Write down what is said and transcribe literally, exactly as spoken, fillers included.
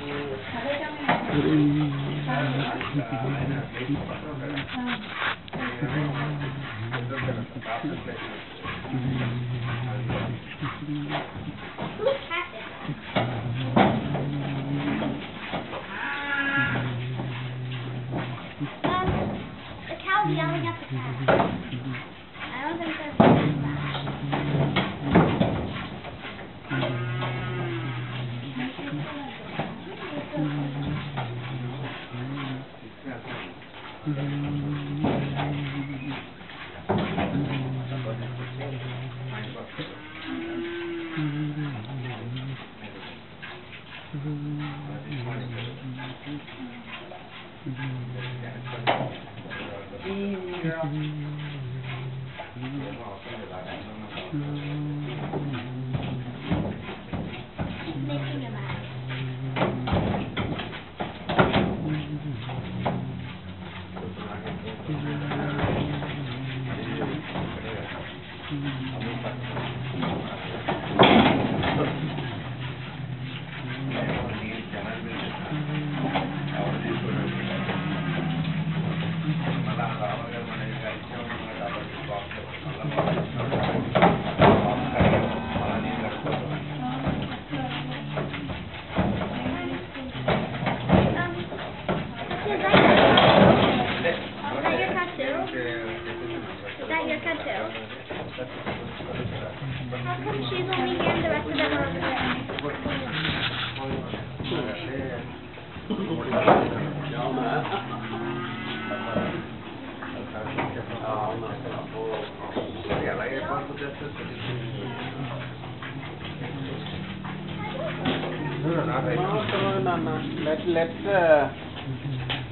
The cow's yelling at the cat. I don't think that's that. How come she's only here and the rest of them are over No, no, no, no. Let, let's... Uh,